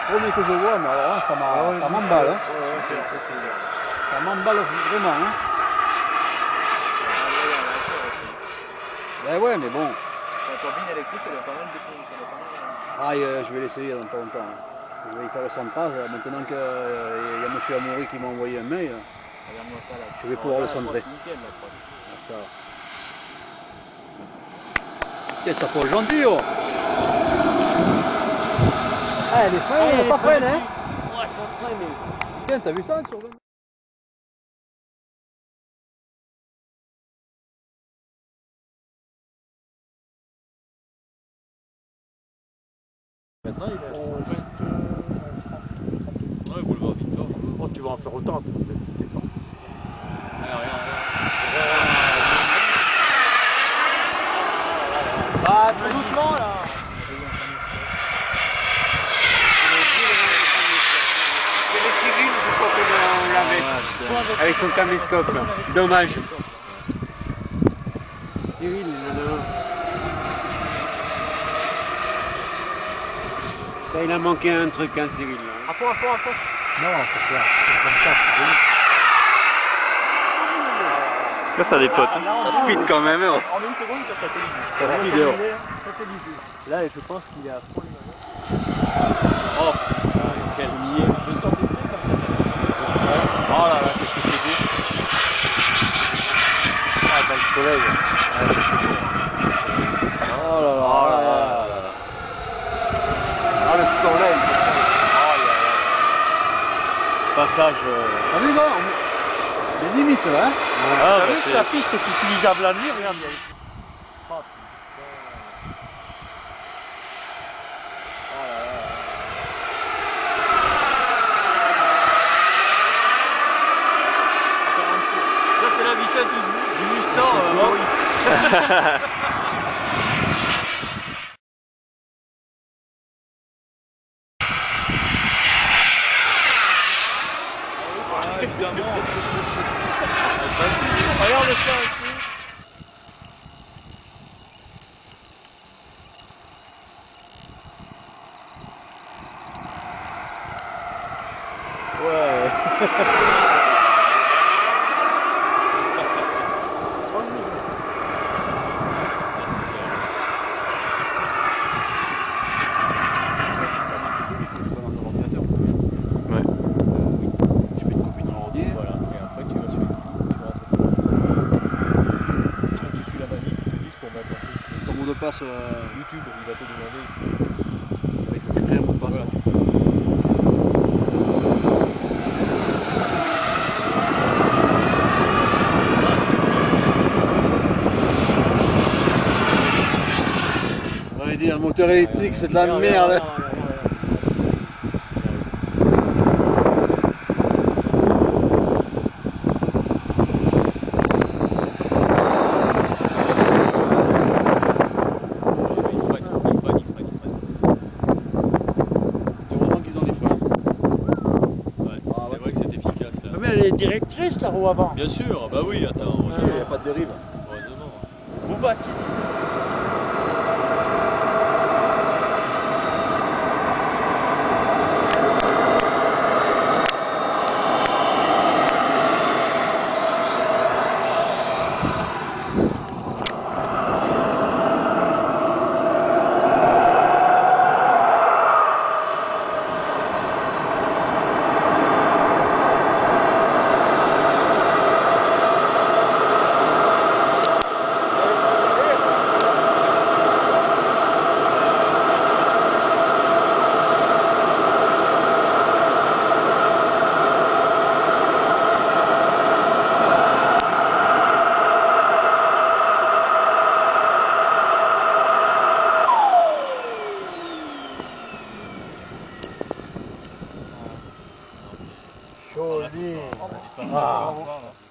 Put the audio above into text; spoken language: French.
premier que je vois, mais alors là, ça m'emballe. Hein. Ça m'emballe vraiment. Hein. Ben ouais, mais bon. La turbine électrique, ça doit pas mal défoncer. Je vais l'essayer dans pas longtemps. Hein. Je vais y faire le centrage. Maintenant qu'il y a monsieur Amoury qui m'a envoyé un mail, Regarde-moi ça là. je vais pouvoir le centrer. Nickel la prod. Ça. Tiens, ça faut le gentil, oh. Ah, les freins, pas freine, hein. Ouais, ça freine, mais... Tiens, t'as vu ça sur le... Maintenant, il est au 20... Ouais, boulevard Victor. Oh, tu vas en faire autant, peut-être. Ah, tout doucement, là. C'est les Cyril, je crois qu'on l'avait. Avec son caméscope. Dommage. Cyril, là, il a manqué un truc, hein, Cyril. À fond. Non, c'est clair. C'est comme ça, c'est joli. Là, ça dépote. Ça speed quand même. Hein. En une seconde, ça s'attélie. Ça speed dehors. Là, je pense qu'il est à fond. Oh, quel niais. Juste quand il est prêt, comme ça. Oh là là, qu'est-ce que c'est beau. Ah, dans le soleil. Ah, ça c'est beau. Oh là là. Ah, le soleil. Passage. T'as vu, là, les limites, là, hein. Ah, t'as vu que la piste est utilisable la nuit, regarde. Ça c'est la vitesse du Mustang. Oui. Évidemment. Regarde ça ici. Ouais. De passe YouTube, il va te demander. Il faut que tu crées un mot de passe. Voilà. On va dire, un moteur électrique, c'est de la merde. Elle est directrice la roue avant. Bien sûr, bah oui, attends. Il n'y a pas de dérive. Heureusement. Vous battez. Joli. Ah.